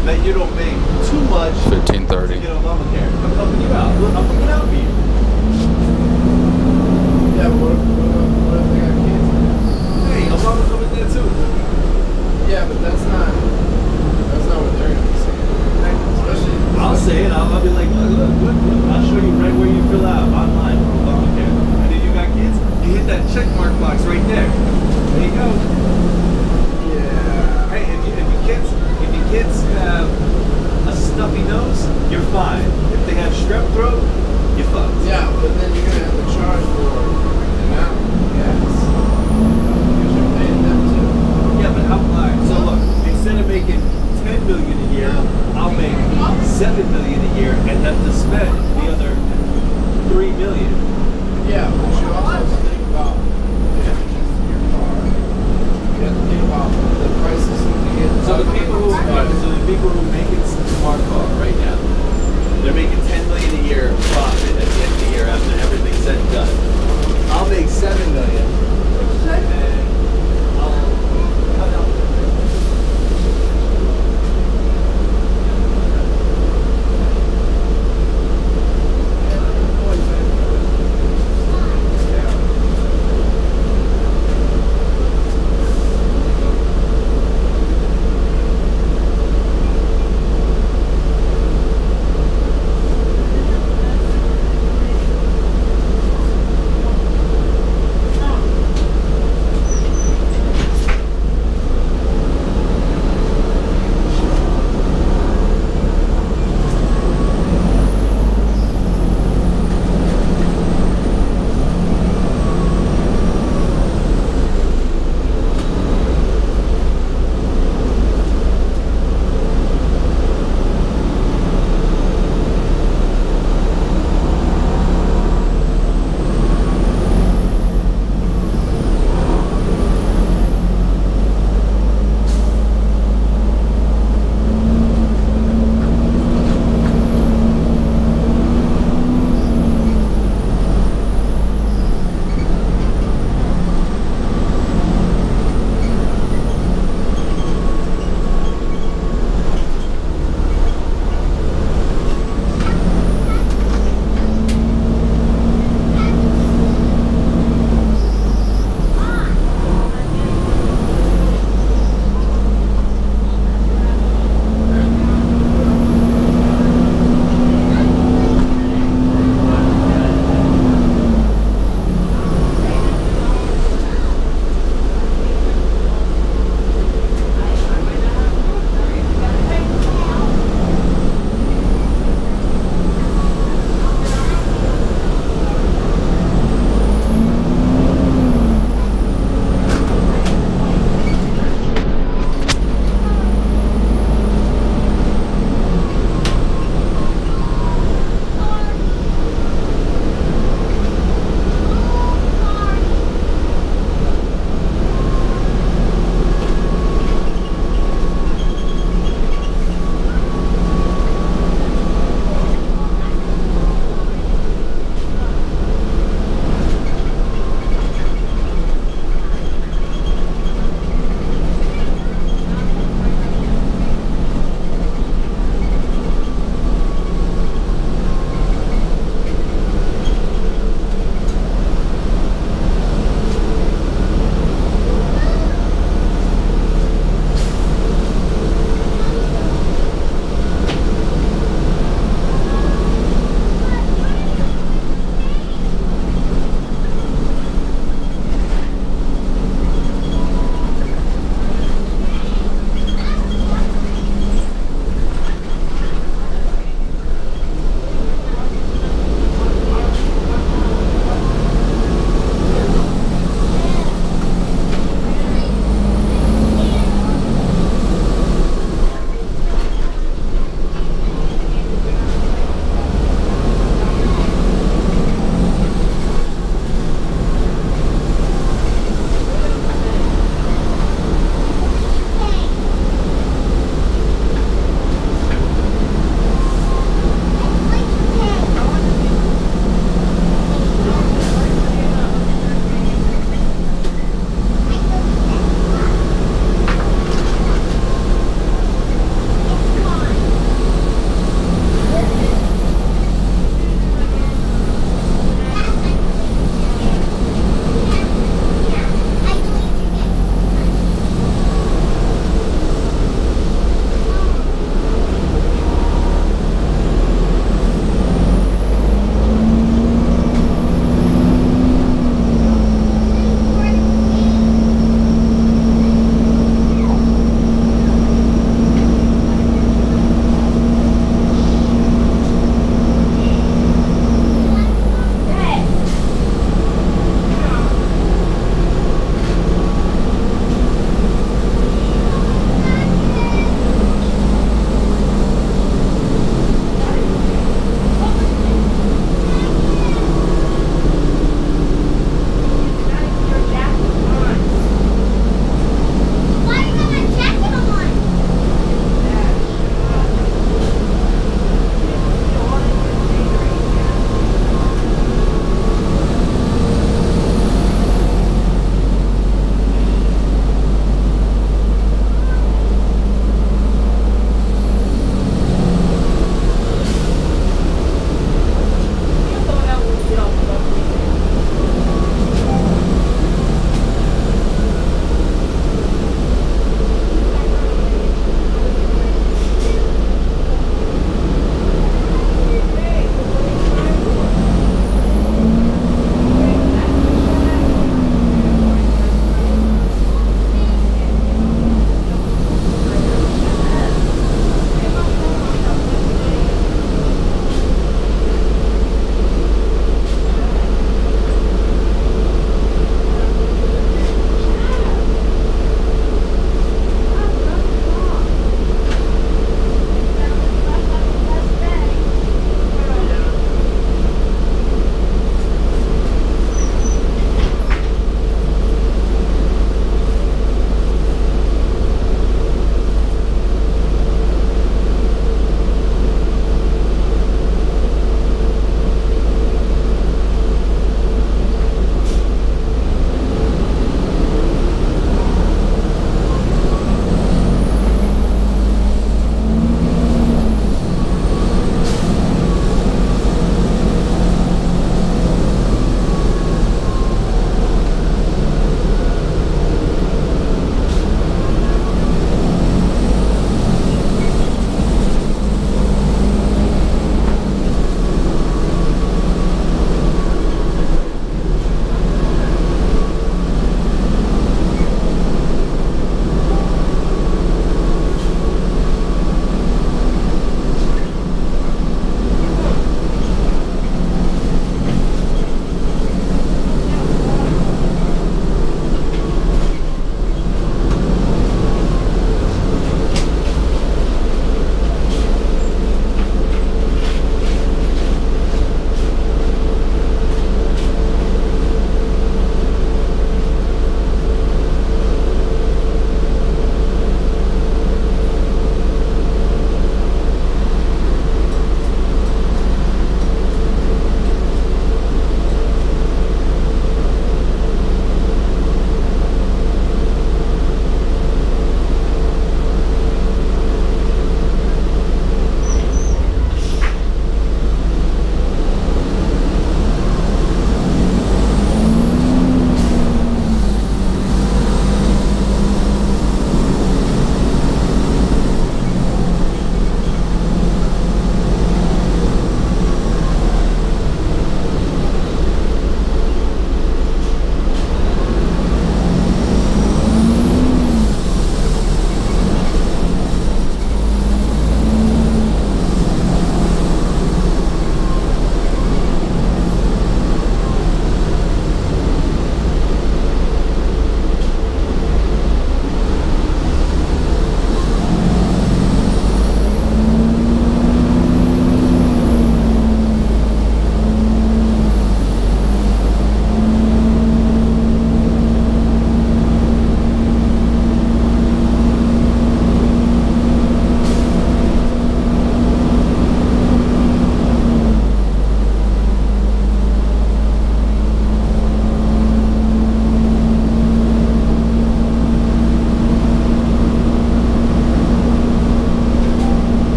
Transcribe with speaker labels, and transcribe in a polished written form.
Speaker 1: that you don't make too much to
Speaker 2: 1530.
Speaker 1: get Obamacare. I'm helping you out. Look, I'm looking out for you.
Speaker 3: Yeah, but what if they got kids?
Speaker 1: Hey, Obama covers that too.
Speaker 3: Yeah, but that's not what they're gonna be saying. Especially,
Speaker 1: I'll say it. I'll be like, look. I'll show you right where you fill out online for Obamacare. And if you got kids, you hit that check mark box right there. There you go.
Speaker 3: yeah.
Speaker 1: Hey, if your kids have a stuffy nose, you're fine. If they have strep throat, you're fucked.
Speaker 3: Yeah, but then you're gonna have to charge for an amount of gas. Because you're paying them too.
Speaker 1: Yeah, but alright, so look, instead of making 10 million a year, I'll make 7 million a year and have to spend the other 3 million.
Speaker 3: Yeah, but you also have to think about damages to your car. You have to think about the prices to get.
Speaker 1: So the people who make it smart car right now, they're making 10 million a year profit at the end of the year after everything's said and done. I'll make 7 million and